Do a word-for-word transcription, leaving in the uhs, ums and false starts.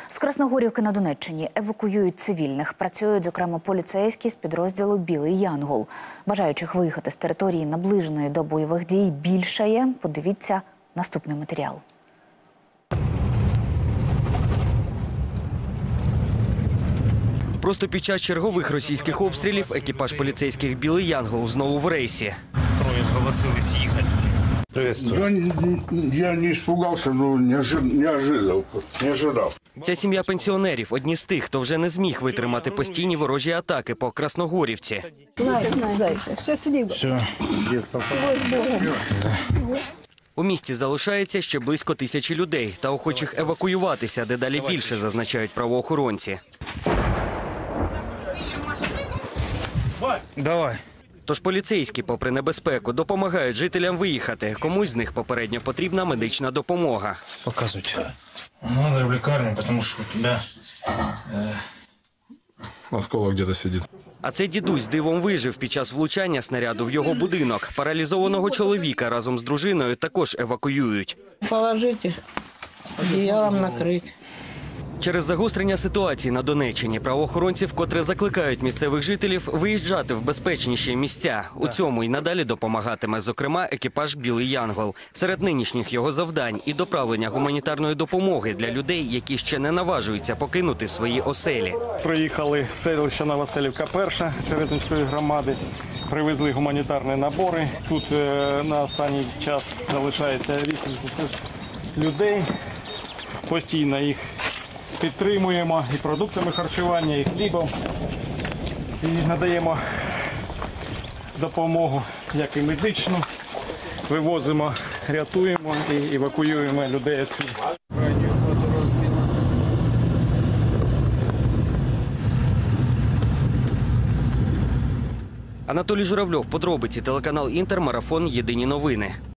З Красногорівки на Донеччині евакуюють цивільних. Працюють, зокрема, поліцейські з підрозділу «Білий Янгол». Бажаючих виїхати з території, наближеної до бойових дій, більшає. Подивіться наступний матеріал. Просто під час чергових російських обстрілів екіпаж поліцейських «Білий Янгол» знову в рейсі. Троє зголосились їхати. Я, я не испугался, но не ожидал, не ожидал, не ожидал. Ця сім'я пенсіонерів – одні з тих, хто вже не зміг витримати постійні ворожі атаки по Красногорівці. Все. У місті залишається ще близько тисячі людей, та охочих евакуюватися дедалі більше, зазначають правоохоронці. Давай. Тож поліцейські, попри небезпеку, допомагають жителям виїхати. Комусь з них попередньо потрібна медична допомога. Показуйте. Надо в лікарню, тому що у тебе... Э... Осколок где-то сидит. А цей дідусь дивом вижив під час влучання снаряду в його будинок. Паралізованого чоловіка разом з дружиною також евакуюють. Положите, одеялом накрыть. Через загострення ситуації на Донеччині правоохоронці вкотре закликають місцевих жителів виїжджати в безпечніші місця. У цьому й надалі допомагатиме, зокрема, екіпаж «Білий Янгол». Серед нинішніх його завдань – і доправлення гуманітарної допомоги для людей, які ще не наважуються покинути свої оселі. Приїхали з селища Новоселівка перша Черетинської громади, привезли гуманітарні набори. Тут е, на останній час залишається вісімдесят людей, постійно їх підтримуємо і продуктами харчування, і хлібом, і надаємо допомогу, як і медичну, вивозимо, рятуємо і евакуюємо людей. Анатолій Журавльов, подробиці, телеканал «Інтер», марафон «Єдині новини».